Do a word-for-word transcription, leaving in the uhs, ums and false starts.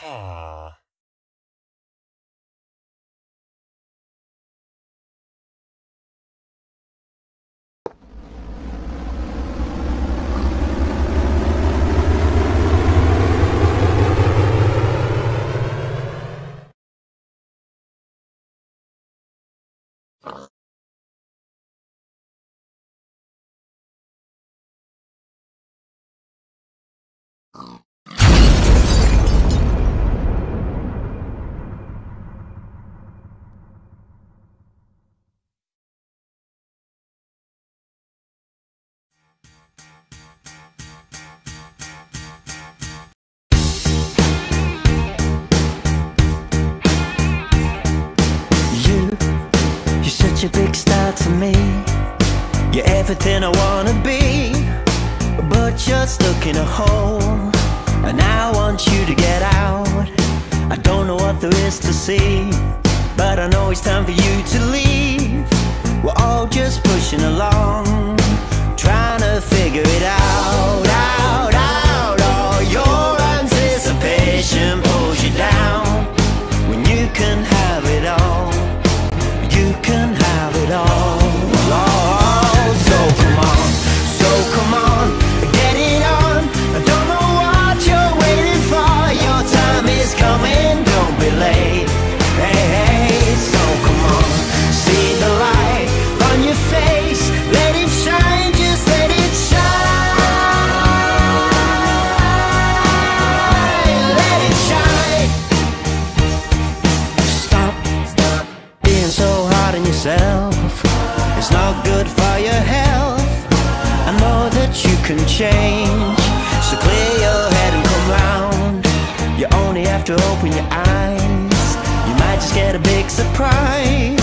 Ah. Such a big star to me. You're everything I wanna be, but you're stuck in a hole, and I want you to get out. I don't know what there is to see, but I know it's time for you to leave. We're all just pushing along, trying to figure it out, out, out. All your anticipation pulls you down when you can have it all. You can have it all. Oh, so come on, so come on, get it on. I don't know what you're waiting for. Your time is coming, don't be late. Hey, hey, so come on, see the light on your face. Let it shine, just let it shine. Let it shine. Stop, stop being so hard on yourself. It's not good for your health. I know that you can change, so clear your head and come round. You only have to open your eyes. You might just get a big surprise.